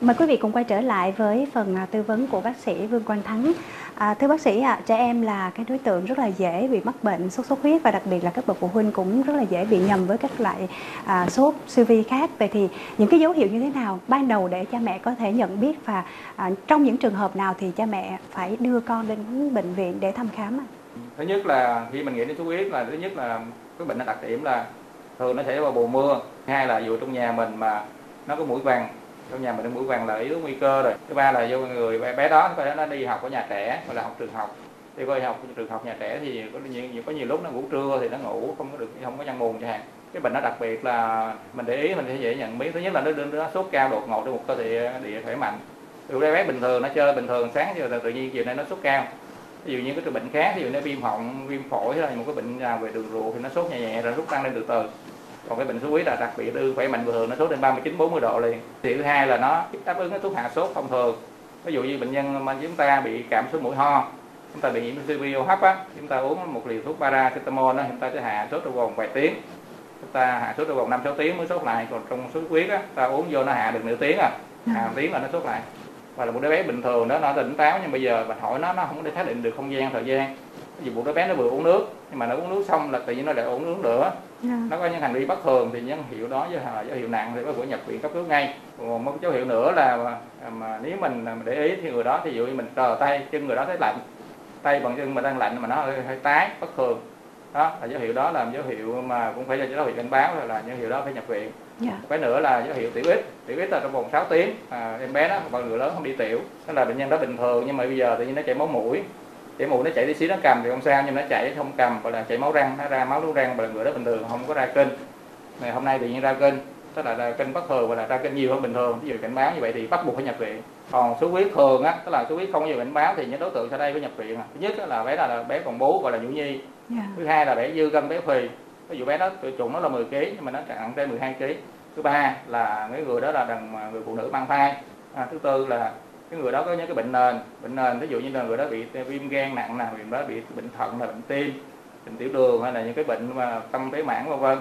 Mời quý vị cùng quay trở lại với phần tư vấn của bác sĩ Vương Quang Thắng. Thưa bác sĩ, trẻ em là cái đối tượng rất là dễ bị mắc bệnh sốt xuất huyết, và đặc biệt là các bậc phụ huynh cũng rất là dễ bị nhầm với các loại sốt siêu vi khác. Vậy thì những cái dấu hiệu như thế nào ban đầu để cha mẹ có thể nhận biết, và trong những trường hợp nào thì cha mẹ phải đưa con đến bệnh viện để thăm khám? Thứ nhất là khi mình nghĩ đến sốt huyết là thứ nhất là cái bệnh nó đặc điểm là thường nó xảy vào mùa mưa. Hai là dù trong nhà mình mà nó có muỗi vằn, trong nhà mình có muỗi vằn là yếu tố nguy cơ rồi. Thứ ba là do người bé đó nó đi học ở nhà trẻ hoặc là học trường học. Thì coi học trường học nhà trẻ thì có nhiều lúc nó ngủ trưa thì nó ngủ không có chăn mùng chẳng hạn. Cái bệnh nó đặc biệt là mình để ý mình sẽ dễ nhận biết. Thứ nhất là nó sốt cao đột ngột trong một cơ thể địa khỏe mạnh. Ví dụ bé bình thường nó chơi bình thường sáng giờ tự nhiên chiều nay nó sốt cao. Ví dụ như cái bệnh khác, ví dụ nó viêm họng, viêm phổi hay là một cái bệnh nào về đường ruột thì nó sốt nhẹ nhẹ rồi sốt tăng lên từ từ. Còn cái bệnh sốt huyết là đặc biệt khỏe mạnh bình thường nó sốt lên 39-40 độ liền. Thì thứ hai là nó đáp ứng cái thuốc hạ sốt thông thường. Ví dụ như bệnh nhân mà chúng ta bị cảm sốt mũi ho, chúng ta bị nhiễm siêu hô hấp á, chúng ta uống một liều thuốc paracetamol đó, chúng ta sẽ hạ sốt trong vòng vài tiếng. Chúng ta hạ sốt trong vòng 5-6 tiếng mới sốt lại. Còn trong sốt huyết á, ta uống vô nó hạ được nửa tiếng hạ một tiếng là nó sốt lại. Và là một đứa bé bình thường đó nó tỉnh táo, nhưng bây giờ mình hỏi nó không có xác định được không gian thời gian. Ví dụ một đứa bé nó vừa uống nước, nhưng mà nó uống nước xong là tự nhiên nó lại uống nước nữa. Nó có những hành vi bất thường thì những hiệu đó là dấu hiệu nặng thì có thể nhập viện cấp cứu ngay. Còn một dấu hiệu nữa là mà nếu mình để ý thì người đó thì ví dụ như mình sờ tay chân người đó thấy lạnh, tay bằng chân mà đang lạnh mà nó hơi tái bất thường, đó là dấu hiệu, đó là dấu hiệu mà cũng phải là dấu hiệu cảnh báo, là dấu hiệu đó phải nhập viện. Cái nữa là dấu hiệu tiểu ít là trong vòng 6 tiếng em bé đó và người lớn không đi tiểu, đó là bệnh nhân đó bình thường, nhưng mà bây giờ tự nhiên nó chảy máu mũi nó chảy tí xíu, nó cầm thì không sao, nhưng nó chảy không cầm gọi là chảy máu răng, nó ra máu nuốt răng, và người đó bình thường không có ra kênh. Ngày hôm nay tự nhiên ra kênh, tức là ra kênh bất thường và là ra kênh nhiều hơn bình thường, ví dụ cảnh báo như vậy thì bắt buộc phải nhập viện. Còn sốt huyết thường á, tức là sốt huyết không có nhiều cảnh báo thì những đối tượng sau đây phải nhập viện. Thứ nhất là bé là bé còn bú gọi là nhũ nhi. Thứ hai là bé dư cân béo phì, ví dụ bé đó tuổi chủng nó là 10 kg nhưng mà nó nặng trên 12 kg. Thứ ba là cái người đó là người phụ nữ mang thai. Thứ tư là cái người đó có những cái bệnh nền, ví dụ như là người đó bị viêm gan nặng, người đó bị bệnh thận, là bệnh tim, bệnh tiểu đường, hay là những cái bệnh mà tâm phế mãn vân vân.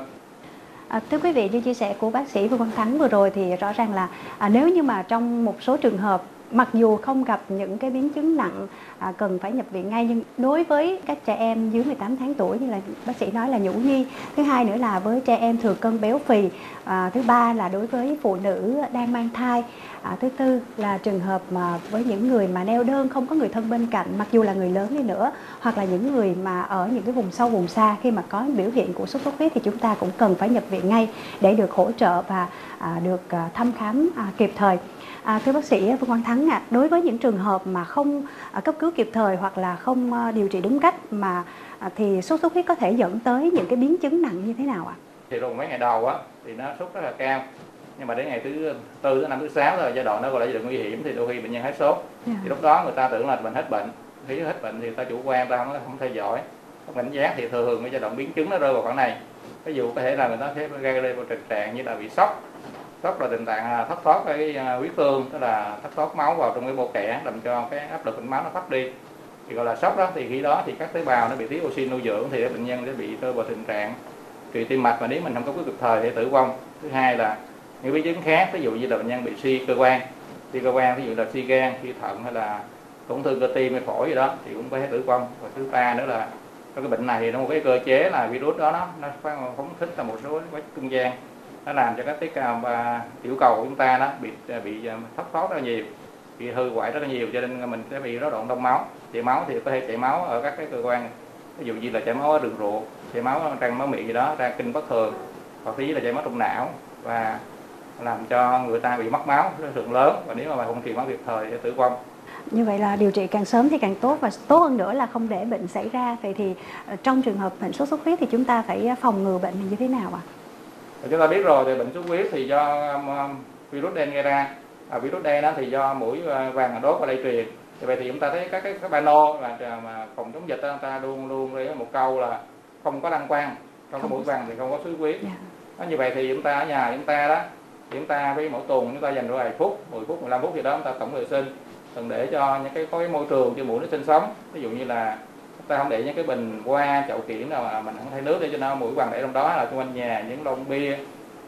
Thưa quý vị, như chia sẻ của bác sĩ Vương Quang Thắng vừa rồi thì rõ ràng là nếu như mà trong một số trường hợp mặc dù không gặp những cái biến chứng nặng cần phải nhập viện ngay, nhưng đối với các trẻ em dưới 18 tháng tuổi như là bác sĩ nói là nhũ nhi, thứ hai nữa là với trẻ em thừa cân béo phì, thứ ba là đối với phụ nữ đang mang thai, thứ tư là trường hợp mà với những người mà neo đơn không có người thân bên cạnh, mặc dù là người lớn đi nữa, hoặc là những người mà ở những cái vùng sâu vùng xa, khi mà có biểu hiện của sốt xuất huyết thì chúng ta cũng cần phải nhập viện ngay để được hỗ trợ và được thăm khám kịp thời. Thưa bác sĩ Vương Quang Thắng đối với những trường hợp mà không cấp cứu kịp thời hoặc là không điều trị đúng cách mà thì sốt xuất huyết có thể dẫn tới những cái biến chứng nặng như thế nào ạ? Thì trong mấy ngày đầu á thì nó sốt rất là cao, nhưng mà đến ngày thứ 4, thứ 5, thứ 6 là giai đoạn nó gọi là giai đoạn nguy hiểm, thì đôi khi bệnh nhân hết sốt. Thì lúc đó người ta tưởng là bệnh hết bệnh, khi hết bệnh thì ta chủ quan, ta không theo dõi, không cảnh giác, thì thường cái giai đoạn biến chứng nó rơi vào khoảng này. Ví dụ có thể là người ta sẽ gây ra một tình trạng như là bị sốc là tình trạng thất thoát cái huyết tương, tức là thất thoát máu vào trong cái mô kẽ, làm cho cái áp lực bệnh máu nó thấp đi, thì gọi là sốc đó. Thì khi đó thì các tế bào nó bị thiếu oxy nuôi dưỡng, thì bệnh nhân sẽ bị rơi vào tình trạng trụy tim mạch, và nếu mình không có kịp thời thì tử vong. Thứ hai là những biến chứng khác, ví dụ như là bệnh nhân bị suy cơ quan, ví dụ là suy gan, suy thận, hay là tổn thương cơ tim hay phổi gì đó thì cũng có thể tử vong. Và thứ ba nữa là cái bệnh này thì nó một cái cơ chế là virus đó nó phóng thích ra một số chất trung gian, nó làm cho các tế bào và tiểu cầu của chúng ta nó bị thất thoát rất là nhiều, bị hư hoại rất là nhiều, cho nên mình sẽ bị rối loạn đông máu. Chảy máu thì có thể chảy máu ở các cái cơ quan, ví dụ như là chảy máu ở đường ruột, chảy máu răng máu miệng gì đó, ra kinh bất thường, hoặc tí là chảy máu trong não, và làm cho người ta bị mất máu lượng lớn, và nếu mà không truyền máu kịp thời sẽ tử vong. Như vậy là điều trị càng sớm thì càng tốt, và tốt hơn nữa là không để bệnh xảy ra. Vậy thì trong trường hợp bệnh sốt xuất huyết thì chúng ta phải phòng ngừa bệnh này như thế nào ạ? Chúng ta biết rồi, thì bệnh sốt huyết thì do virus đen gây ra. Virus đen đó thì do muỗi vàng đốt và lây truyền. Thì vậy thì chúng ta thấy các cái pano mà phòng chống dịch đó, người ta luôn lấy một câu là không có lăng quang, không có muỗi vàng thì không có sốt huyết. Như vậy thì chúng ta ở nhà chúng ta đó, chúng ta với mỗi tuần chúng ta dành vài phút, 10 phút, 15 phút gì đó, chúng ta tổng vệ sinh, đừng để cho những có cái môi trường cho muỗi nó sinh sống. Ví dụ như là chúng ta không để những cái bình hoa, chậu kiển nào mà mình không thay nước để cho nó muỗi vàng để trong đó, là xung quanh nhà những lon bia,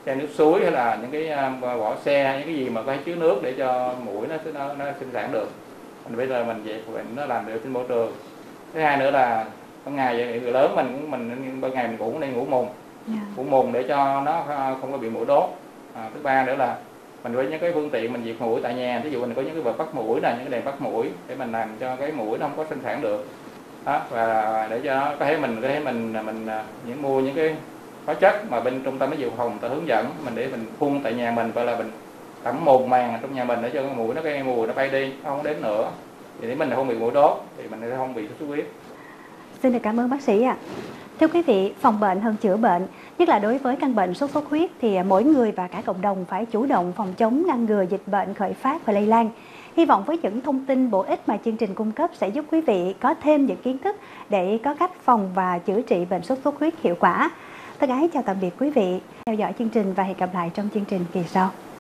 chai nước suối hay là những cái vỏ xe, những cái gì mà có chứa nước để cho muỗi nó sinh sản được. Bây giờ mình dẹp bệnh nó làm được trên môi trường. Thứ hai nữa là ban ngày người lớn mình ban ngày mình cũng nên ngủ mùng, ngủ mùng để cho nó không có bị muỗi đốt. Thứ ba nữa là mình với những cái phương tiện mình diệt muỗi tại nhà, ví dụ mình có những cái vật bắt muỗi này, những cái đèn bắt muỗi để mình làm cho cái muỗi nó không có sinh sản được. Đó, và để cho nó có thể mình những mua những cái hóa chất mà bên trung tâm giáo dục phòng ta hướng dẫn mình để mình phun tại nhà mình, và là mình tẩm mùn màng trong nhà mình để cho cái muỗi cái mùi nó bay đi, nó không đến nữa, thì để mình không bị muỗi đốt thì mình sẽ không bị sốt xuất huyết. Xin được cảm ơn bác sĩ ạ. Thưa quý vị, phòng bệnh hơn chữa bệnh, nhất là đối với căn bệnh sốt xuất huyết thì mỗi người và cả cộng đồng phải chủ động phòng chống, ngăn ngừa dịch bệnh khởi phát và lây lan. Hy vọng với những thông tin bổ ích mà chương trình cung cấp sẽ giúp quý vị có thêm những kiến thức để có cách phòng và chữa trị bệnh sốt xuất huyết hiệu quả. Thân ái chào tạm biệt quý vị, theo dõi chương trình và hẹn gặp lại trong chương trình kỳ sau.